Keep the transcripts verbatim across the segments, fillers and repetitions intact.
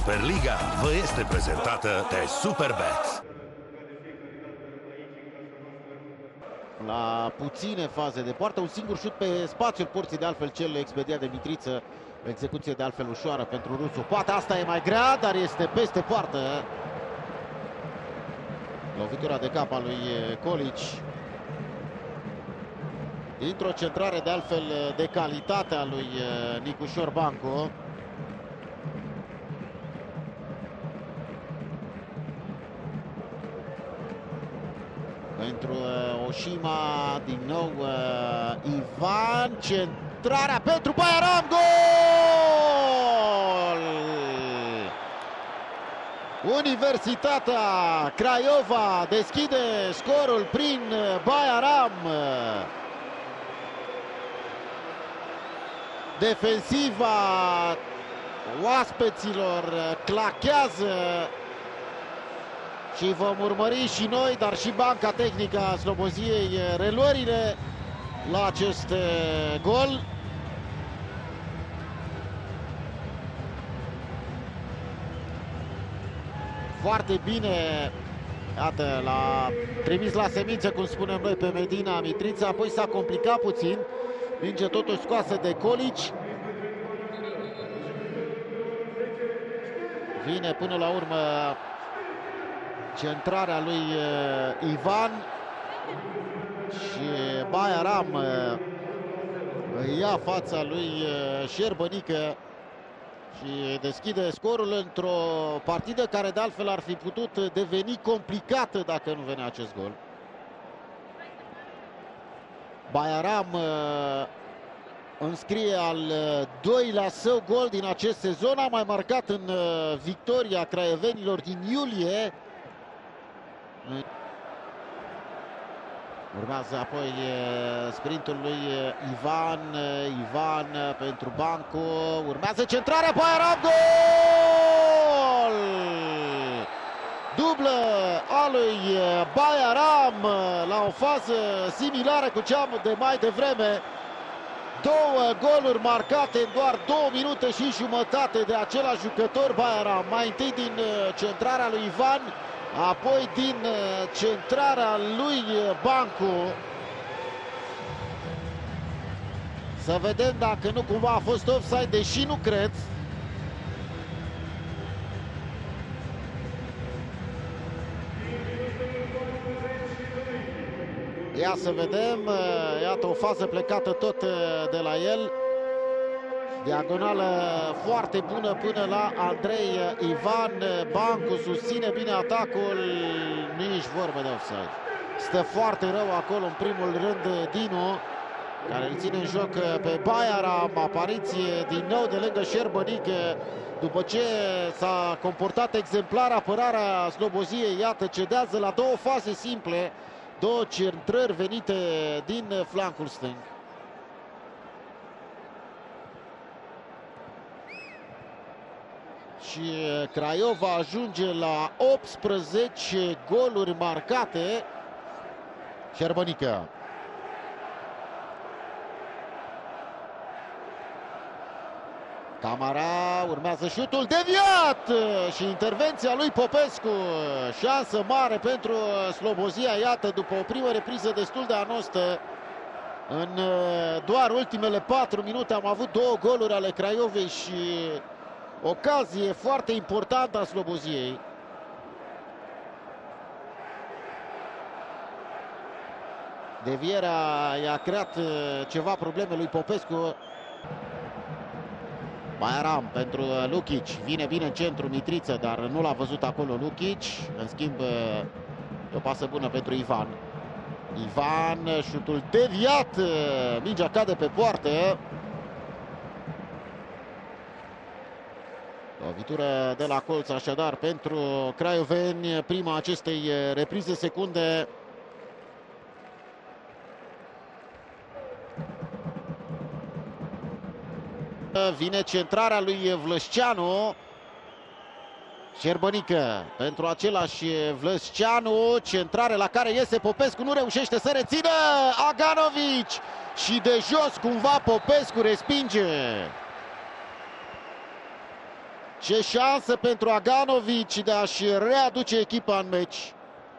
Superliga vă este prezentată de Superbet. La puține faze de poartă, un singur șut pe spațiul porții, de altfel cel expediat de Mitriță, o execuție de altfel ușoară pentru rusul. Poate asta e mai grea, dar este peste poartă. Lovitura de cap a lui Colici. Dintr-o centrare de altfel de calitate a lui Nicușor Bancu. Pentru uh, Oshima, din nou uh, Ivan, centrarea pentru Baieram, gol! Universitatea Craiova deschide scorul prin Baieram. Defensiva oaspeților clachează. Și vom urmări și noi, dar și banca tehnică a Sloboziei, reluările la acest gol. Foarte bine, iată, l-a trimis la semință, cum spunem noi, pe Medina Mitrița, apoi s-a complicat puțin. Minge totuși scoasă de Colici. Vine până la urmă centrarea lui uh, Ivan și Baieram uh, ia fața lui uh, Șerbănică și deschide scorul într-o partidă care de altfel ar fi putut deveni complicată dacă nu venea acest gol. Baieram uh, înscrie al uh, doilea său gol din acest sezon, a mai marcat în uh, victoria craiovenilor din iulie. Urmează apoi sprintul lui Ivan, Ivan pentru Bancu, urmează centrarea, Baieram, gol! Dublă a lui Baieram la o fază similară cu cea de mai devreme. Două goluri marcate în doar două minute și jumătate de același jucător, Baieram. Mai întâi din centrarea lui Ivan, apoi din centrarea lui Bancu. Să vedem dacă nu cumva a fost offside, deși nu cred. Ia să vedem, iată o fază plecată tot de la el. Diagonală foarte bună până la Andrei Ivan. Bancu susține bine atacul, nici vorbă de offside. Stă foarte rău acolo în primul rând Dinu, care îl ține în joc pe Baieram. Apariție din nou de lângă Șerbănică, după ce s-a comportat exemplar apărarea Sloboziei. Iată, cedează la două faze simple, două centrări venite din flancul stâng. Și Craiova ajunge la optsprezece goluri marcate. Șerbănică. Camara, urmează șutul deviat și intervenția lui Popescu. Șansă mare pentru Slobozia. Iată, după o primă repriză destul de anostă, în doar ultimele patru minute am avut două goluri ale Craiovei și ocazie foarte importantă a Sloboziei. Devierea i-a creat ceva probleme lui Popescu. Baieram pentru Lukic, vine bine în centru Mitriță, dar nu l-a văzut acolo Lukic. În schimb, o pasă bună pentru Ivan. Ivan, șutul deviat, mingea cade pe poartă. Lovitură de la colț, așadar, pentru craioveni, prima acestei reprize secunde. Vine centrarea lui Vlășceanu. Șerbănică pentru același Vlășceanu. Centrare la care iese Popescu, nu reușește să rețină Aganovic. Și de jos cumva Popescu respinge. Ce șansă pentru Aganovici de a-și readuce echipa în meci.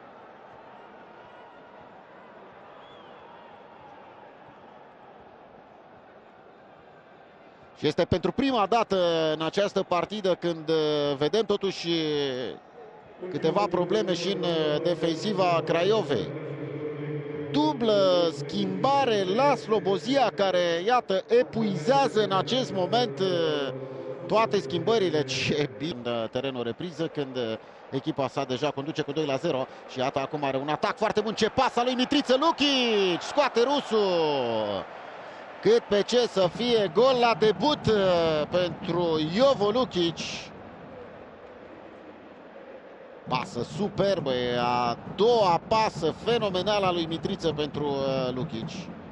Și este pentru prima dată în această partidă când vedem totuși câteva probleme și în defensiva Craiovei. Dublă schimbare la Slobozia, care, iată, epuizează în acest moment toate schimbările. Ce bine în terenul repriză când echipa sa deja conduce cu doi la zero. Și iată, acum are un atac foarte bun. Ce pas al lui Mitriță, Lukic! Scoate rusul! Cât pe ce să fie gol la debut pentru Jovo Lukic. Pasă superbă, e a doua pasă fenomenală a lui Mitriță pentru uh, Lukic.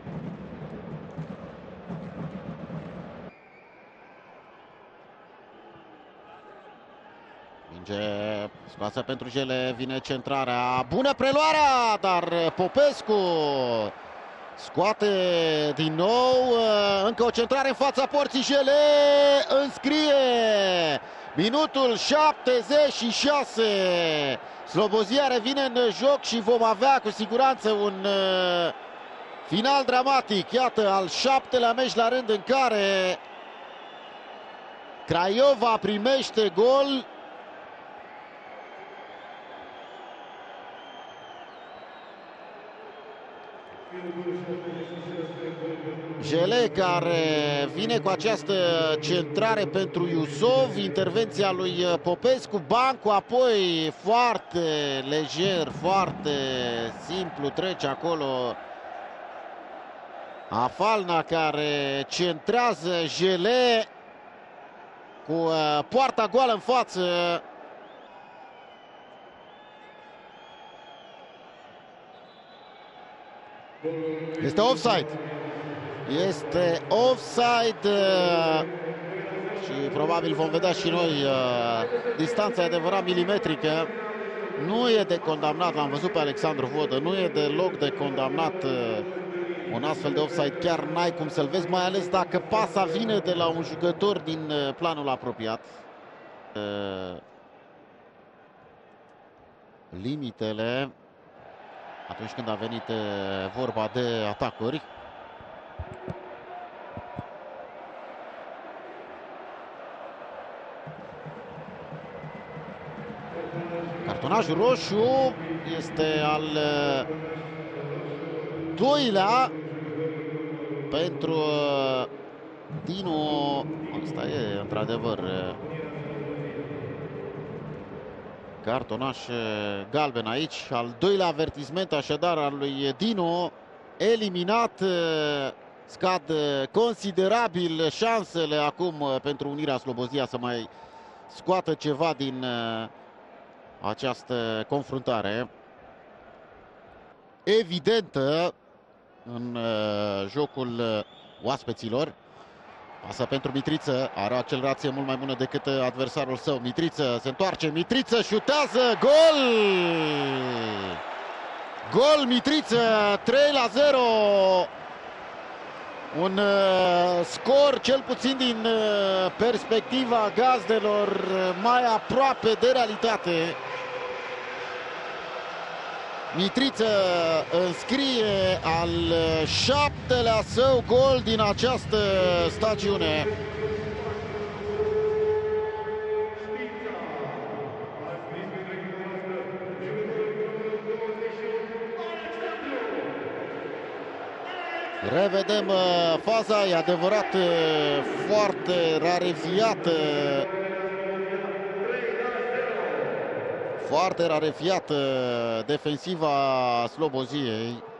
Minge scoasă pentru Jele, vine centrarea, bună preluarea, dar Popescu scoate din nou, uh, încă o centrare în fața porții, Jele înscrie! Minutul șaptezeci și șase. Slobozia revine în joc și vom avea cu siguranță un uh, final dramatic. Iată, al șaptelea meci la rând în care Craiova primește gol. Jele, care vine cu această centrare pentru Iusov, intervenția lui Popescu, Bancu apoi foarte lejer, foarte simplu trece acolo Afalna, care centrează, Jele cu poarta goală în față. Este offside. Este offside și probabil vom vedea și noi distanța, adevărat, milimetrică. Nu e de condamnat, l-am văzut pe Alexandru Vodă, nu e deloc de condamnat un astfel de offside. Chiar n-ai cum să-l vezi, mai ales dacă pasa vine de la un jucător din planul apropiat. Limitele atunci când a venit vorba de atacuri. Cartonajul roșu este al doilea pentru Dinu. Asta e într-adevăr cartonaș galben aici. Al doilea avertisment așadar al lui Dinu. Eliminat, scad considerabil șansele acum pentru Unirea Slobozia să mai scoată ceva din această confruntare evidentă în jocul oaspeților. Pasă pentru Mitriță, are o accelerație mult mai bună decât adversarul său. Mitriță se întoarce, Mitriță șutează, gol! Gol Mitriță, trei la zero. Un uh, scor cel puțin din uh, perspectiva gazdelor uh, mai aproape de realitate. Mitriță înscrie al șaptelea său gol din această stagiune. Revedem faza, e adevărat foarte rarefiată. Foarte rarefiată defensiva Sloboziei.